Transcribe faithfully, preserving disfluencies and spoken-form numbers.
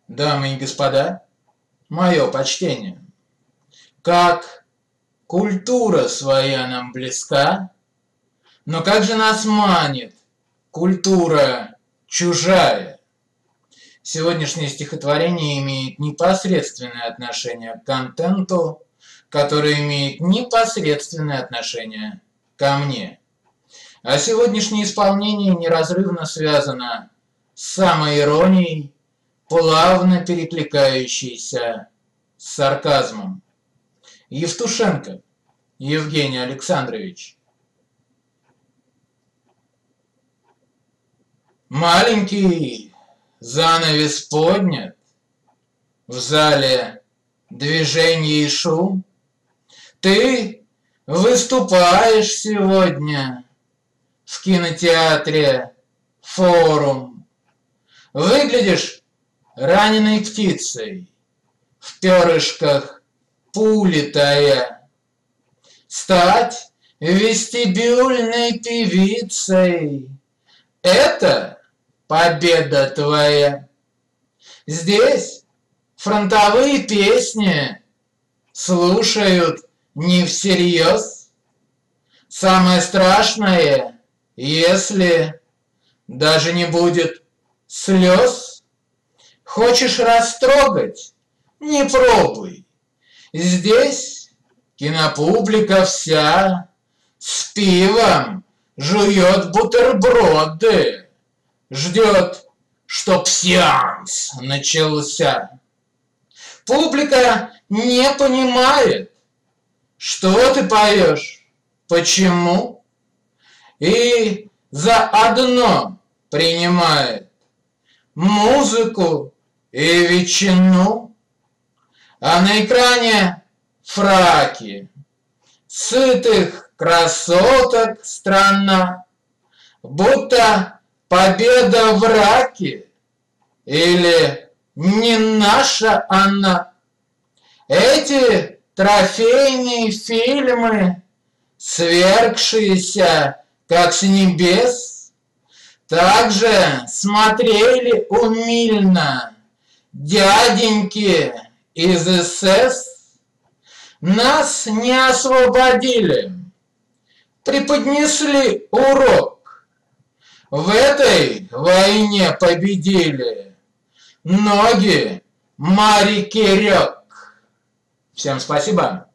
Дамы и господа, мое почтение. Как культура своя нам близка, но как же нас манит культура чужая. Сегодняшнее стихотворение имеет непосредственное отношение к контенту, который имеет непосредственное отношение ко мне. А сегодняшнее исполнение неразрывно связано с самоиронией, плавно перекликающейся с сарказмом. Евтушенко Евгений Александрович. Маленький занавес поднят, в зале движение и шум. Ты выступаешь сегодня в кинотеатре «Форум». Выглядишь раненой птицей, в перышках пули тая. Стать вестибюльной певицей — это победа твоя. Здесь фронтовые песни слушают не всерьез. Самое страшное, если даже не будет слез. Хочешь растрогать? Не пробуй. Здесь кинопублика вся с пивом жует бутерброды, ждет, чтоб сеанс начался. Публика не понимает, что ты поешь, почему, и заодно принимает музыку и ветчину, а на экране фраки сытых красоток страна, будто победа в раке или не наша она. Эти трофейные фильмы, свергшиеся как с небес, также смотрели умильно дяденьки из эс эс. Нас не освободили, преподнесли урок. В этой войне победили ноги Мари Кирёк. Всем спасибо.